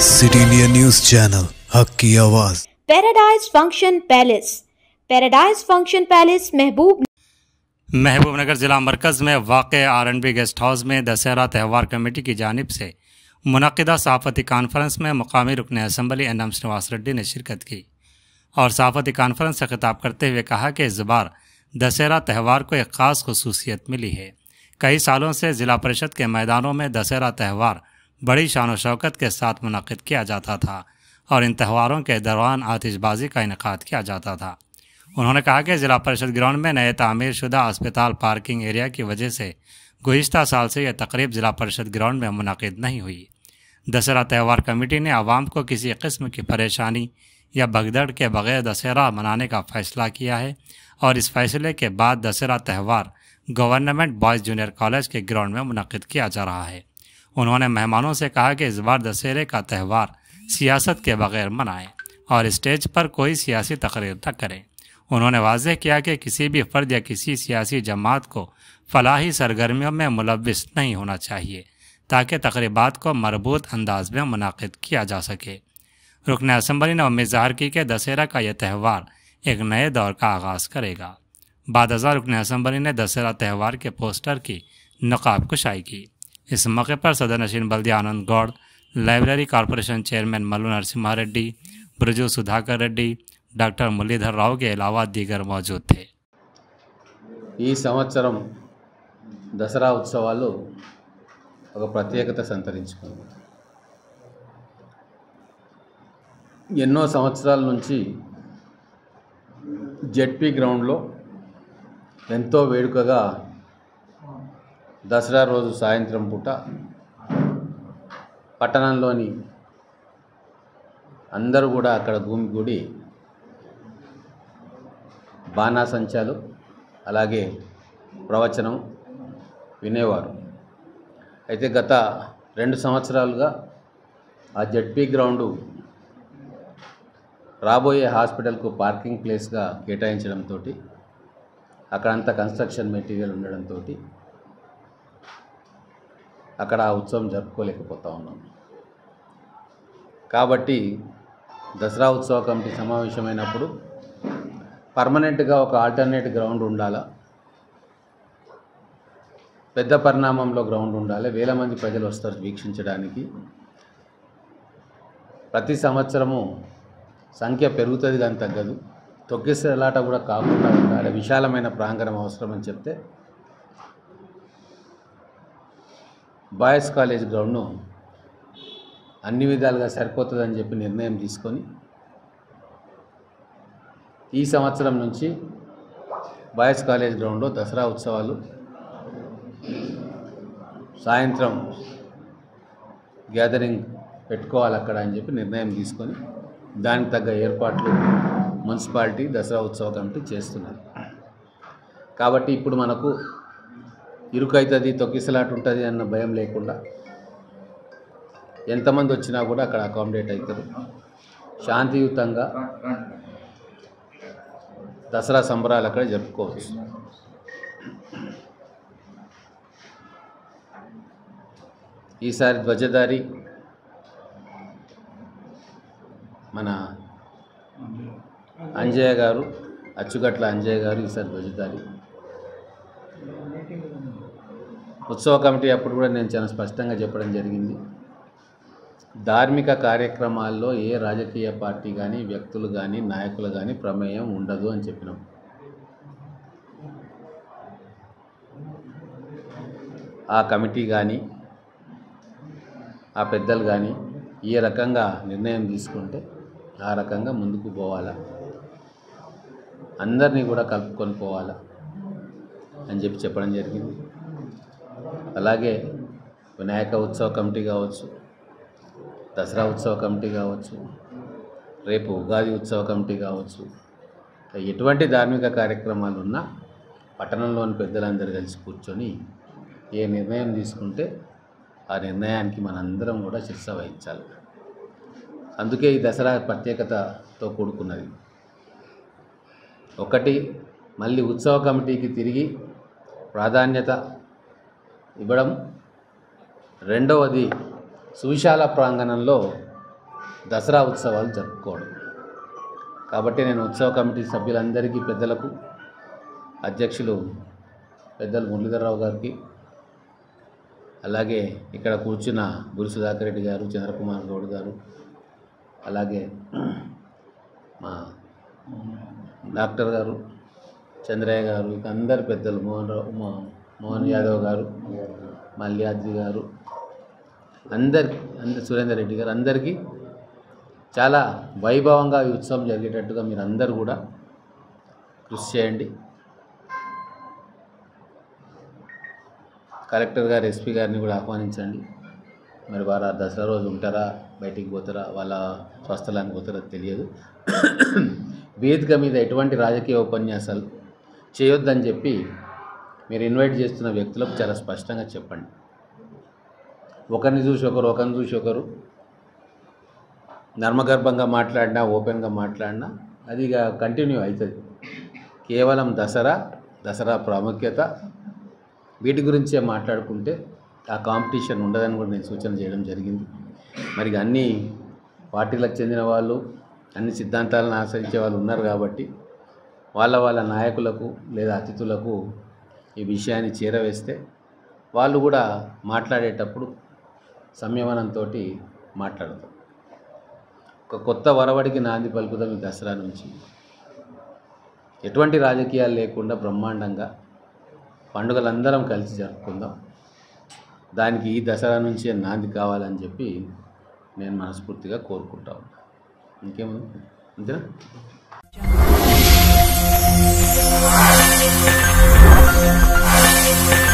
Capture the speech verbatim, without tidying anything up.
City India news channel हक की आवाज। Paradise function palace. Paradise function palace Mahbub Mahbubnagar ज़िला मरकज़ में वाक़ R and B guest house में दशहरा त्यौहार कमेटी की जानिब से मुनक़िदा सहाफ़ती कॉन्फ्रेंस में मुकामी रुकन assembly N M Srinivas Reddy ने शिरकत की और सहाफ़ती कॉन्फ्रेंस से खिताब करते हुए कहा कि इस बार दशहरा त्यौहार को एक ख़ास खुसूसियत मिली है। कई सालों से ज़िला परिषद के मैदानों में दशहरा त्यौहार बड़ी शान व शौकत के साथ मुनक़िद किया जाता था और इन त्योहारों के दौरान आतिशबाजी का इनेकाद किया जाता था। उन्होंने कहा कि ज़िला परिषद ग्राउंड में नए तामीर शुदा अस्पताल पार्किंग एरिया की वजह से गुज़िश्ता साल से यह तकरीब ज़िला परिषद ग्राउंड में मुनक़िद नहीं हुई। दशहरा त्यौहार कमेटी ने आवाम को किसी किस्म की परेशानी या भगदड़ के बगैर दशहरा मनाने का फ़ैसला किया है और इस फैसले के बाद दशहरा त्यौहार गवर्नमेंट बॉयज़ जूनियर कॉलेज के ग्राउंड में मुनक़िद किया जा रहा है। उन्होंने मेहमानों से कहा कि इस बार दशहरे का त्यौहार सियासत के बगैर मनाएं और स्टेज पर कोई सियासी तकरीर न करें। उन्होंने वाज़ेह किया कि किसी भी फ़र्द या किसी सियासी जमात को फलाही सरगर्मियों में मुलव्विस नहीं होना चाहिए ताकि तकरीबात को मरबूत अंदाज में मुनाकिद किया जा सके। रुकन असम्बली ने उम्मीद ज़ाहिर की कि दशहरा का यह त्यौहार एक नए दौर का आगाज़ करेगा। बाद अज़ा रुकन असम्बली ने दशहरा त्यौहार के पोस्टर की नक़ाब कुशाई की। इस मौके पर सदर नशीन बल्दिया Anand Goud, library corporation chairman Mallu Narasimha Reddy, Braju Sudhakar Reddy, doctor Muralidhar Rao के अलावा दीगर मौजूद थे। ఈ సంవత్సరం దసరా ఉత్సవాలు ఒక ప్రత్యేకత సంతరించుకుంది। ఎన్నో సంవత్సరాల నుంచి జెడ్పీ గ్రౌండ్లో ఎంతో వేడుకగా దసరా రోజు సాయంత్రం పూట పట్టణంలోని అందరూ కూడా అక్కడ గుమిగూడి బాణాసంచాలు అలాగే ప్రవచనం వినేవారు। అయితే గత రెండు సంవత్సరాలుగా ఆ జెడ్పీ గ్రౌండు రాబోయే హాస్పిటల్కు పార్కింగ్ ప్లేస్గా కేటాయించడంతో అక్కడంతా కన్స్ట్రక్షన్ మెటీరియల్ ఉండడంతో అక్కడ ఆ ఉత్సవం జరుపుకోలేకపోతా ఉన్నాం। కాబట్టి దసరా ఉత్సవ కమిటీ సమావేశమైనప్పుడు పర్మనెంట్గా ఒక ఆల్టర్నేట్ గ్రౌండ్ ఉండాలా, పెద్ద పరిణామంలో గ్రౌండ్ ఉండాలి, వేల మంది ప్రజలు వస్తారు వీక్షించడానికి, ప్రతి సంవత్సరము సంఖ్య పెరుగుతుంది కానీ తగ్గదు, తొక్కిసలాట కూడా కాకుండా ఉండాలి, విశాలమైన ప్రాంగణం అవసరం అని చెప్తే బాయ్స్ కాలేజ్ గ్రౌండ్ను అన్ని విధాలుగా సరిపోతుందని చెప్పి నిర్ణయం తీసుకొని ఈ సంవత్సరం నుంచి బాయ్స్ కాలేజ్ గ్రౌండ్లో దసరా ఉత్సవాలు సాయంత్రం గ్యాదరింగ్ పెట్టుకోవాలి అక్కడ అని చెప్పి నిర్ణయం తీసుకొని దానికి తగ్గ ఏర్పాట్లు మున్సిపాలిటీ దసరా ఉత్సవ కమిటీ చేస్తున్నారు। కాబట్టి ఇప్పుడు మనకు ఇరుకైతుంది, తొక్కిసలాట ఉంటుంది అన్న భయం లేకుండా ఎంతమంది వచ్చినా కూడా అక్కడ అకామిడేట్ అవుతారు। శాంతియుతంగా దసరా సంబరాలు అక్కడ జరుపుకోవచ్చు। ఈసారి ధ్వజధారి మన అంజయ్య గారు, అచ్చుగట్ల అంజయ్య గారు ఈసారి ధ్వజధారి। ఉత్సవ కమిటీ అప్పుడు కూడా నేను చాలా స్పష్టంగా చెప్పడం జరిగింది, ధార్మిక కార్యక్రమాల్లో ఏ రాజకీయ పార్టీ కానీ వ్యక్తులు కానీ నాయకులు కానీ ప్రమేయం ఉండదు అని చెప్పినాం। ఆ కమిటీ కానీ ఆ పెద్దలు కానీ ఏ రకంగా నిర్ణయం తీసుకుంటే ఆ రకంగా ముందుకు పోవాలా, అందరినీ కూడా కలుపుకొని పోవాలా అని చెప్పి చెప్పడం జరిగింది। అలాగే వినాయక ఉత్సవ కమిటీ కావచ్చు, దసరా ఉత్సవ కమిటీ కావచ్చు, రేపు ఉగాది ఉత్సవ కమిటీ కావచ్చు, ఎటువంటి ధార్మిక కార్యక్రమాలు ఉన్నా పట్టణంలోని పెద్దలందరూ కలిసి కూర్చొని ఏ నిర్ణయం తీసుకుంటే ఆ నిర్ణయానికి మనందరం కూడా శిరస వహించాలి। అందుకే ఈ దసరా ప్రత్యేకతతో కూడుకున్నది। ఒకటి, మళ్ళీ ఉత్సవ కమిటీకి తిరిగి ప్రాధాన్యత ఇవ్వడం, రెండవది సువిశాల ప్రాంగణంలో దసరా ఉత్సవాలు జరుపుకోవడం. కాబట్టి నేను ఉత్సవ కమిటీ సభ్యులందరికీ, పెద్దలకు, అధ్యక్షులు పెద్దలు మురళీధరరావు గారికి, అలాగే ఇక్కడ కూర్చున్న గురు సుధాకర్ రెడ్డి గారు, చంద్రకుమార్ గౌడ్ గారు, అలాగే మా డాక్టర్ గారు, చంద్రయ్య గారు, ఇక అందరు పెద్దలు, మోహన్ రావు మోహన్ యాదవ్ గారు, మల్యాద్రి గారు, అందరికి అందరు సురేందర్ రెడ్డి గారు, అందరికీ చాలా వైభవంగా ఈ ఉత్సవం జరిగేటట్టుగా మీరు అందరూ కూడా కృషి చేయండి. కలెక్టర్ గారు, ఎస్పీ గారిని కూడా ఆహ్వానించండి. మరి వారు దసరా రోజు ఉంటారా, బయటికి పోతారా, వాళ్ళ స్వస్థలానికి పోతారా తెలియదు. వేదిక మీద ఎటువంటి రాజకీయ ఉపన్యాసాలు చేయొద్దని చెప్పి మీరు ఇన్వైట్ చేస్తున్న వ్యక్తులకు చాలా స్పష్టంగా చెప్పండి. ఒకరిని చూసి ఒకరు, ఒకరిని చూసి ఒకరు నర్మగర్భంగా మాట్లాడినా, ఓపెన్గా మాట్లాడినా అది ఇక కంటిన్యూ అవుతుంది. కేవలం దసరా, దసరా ప్రాముఖ్యత వీటి గురించే మాట్లాడుకుంటే ఆ కాంపిటీషన్ ఉండదని కూడా నేను సూచన చేయడం జరిగింది. మరి అన్ని పార్టీలకు చెందిన వాళ్ళు, అన్ని సిద్ధాంతాలను ఆశ్రయించే వాళ్ళు ఉన్నారు కాబట్టి వాళ్ళ వాళ్ళ నాయకులకు లేదా అతిథులకు ఈ విషయాన్ని చేరవేస్తే వాళ్ళు కూడా మాట్లాడేటప్పుడు సంయమనంతో మాట్లాడతారు. ఒక కొత్త వరవడికి నాంది పలుకుదాం ఈ దసరా నుంచి. ఎటువంటి రాజకీయాలు లేకుండా బ్రహ్మాండంగా పండుగలందరం కలిసి జరుపుకుందాం. దానికి ఈ దసరా నుంచే నాంది కావాలని చెప్పి నేను మనస్ఫూర్తిగా కోరుకుంటాను. ఇంకేముంది, అంతేనా?